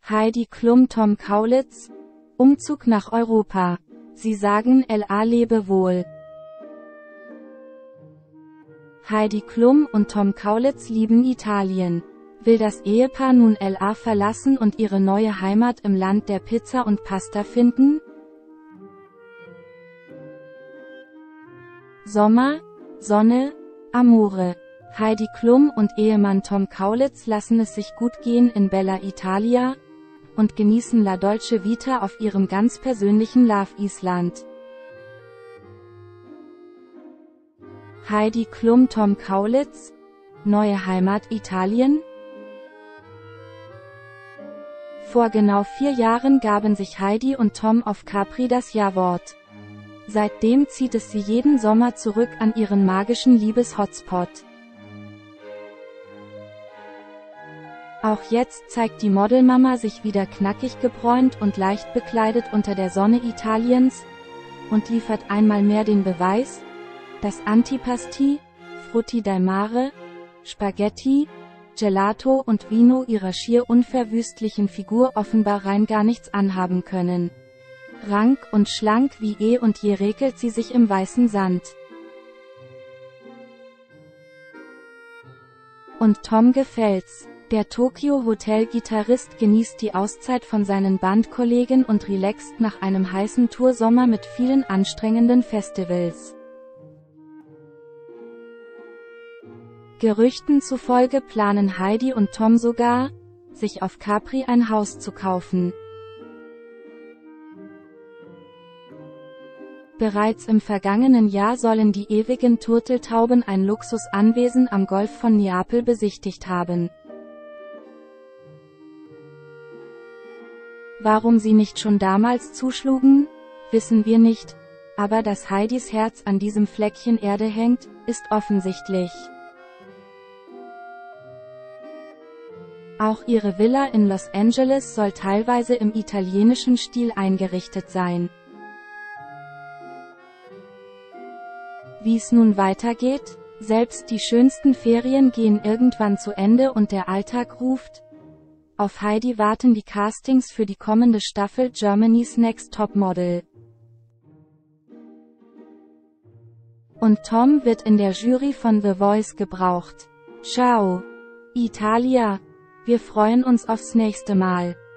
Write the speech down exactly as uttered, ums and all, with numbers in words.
Heidi Klum, Tom Kaulitz? Umzug nach Europa. Sie sagen L A lebe wohl. Heidi Klum und Tom Kaulitz lieben Italien. Will das Ehepaar nun L A verlassen und ihre neue Heimat im Land der Pizza und Pasta finden? Sommer, Sonne, Amore. Heidi Klum und Ehemann Tom Kaulitz lassen es sich gut gehen in Bella Italia und genießen La Dolce Vita auf ihrem ganz persönlichen Love Island. Heidi Klum, Tom Kaulitz? Neue Heimat Italien? Vor genau vier Jahren gaben sich Heidi und Tom auf Capri das Ja-Wort. Seitdem zieht es sie jeden Sommer zurück an ihren magischen Liebes-Hotspot. Auch jetzt zeigt die Modelmama sich wieder knackig gebräunt und leicht bekleidet unter der Sonne Italiens und liefert einmal mehr den Beweis, dass Antipasti, Frutti del Mare, Spaghetti, Gelato und Vino ihrer schier unverwüstlichen Figur offenbar rein gar nichts anhaben können. Rank und schlank wie eh und je regelt sie sich im weißen Sand. Und Tom gefällt's. Der Tokyo-Hotel-Gitarrist genießt die Auszeit von seinen Bandkollegen und relaxt nach einem heißen Toursommer mit vielen anstrengenden Festivals. Gerüchten zufolge planen Heidi und Tom sogar, sich auf Capri ein Haus zu kaufen. Bereits im vergangenen Jahr sollen die ewigen Turteltauben ein Luxusanwesen am Golf von Neapel besichtigt haben. Warum sie nicht schon damals zuschlugen, wissen wir nicht, aber dass Heidis Herz an diesem Fleckchen Erde hängt, ist offensichtlich. Auch ihre Villa in Los Angeles soll teilweise im italienischen Stil eingerichtet sein. Wie es nun weitergeht? Selbst die schönsten Ferien gehen irgendwann zu Ende und der Alltag ruft. Auf Heidi warten die Castings für die kommende Staffel Germany's Next Topmodel. Und Tom wird in der Jury von The Voice gebraucht. Ciao, Italia! Wir freuen uns aufs nächste Mal.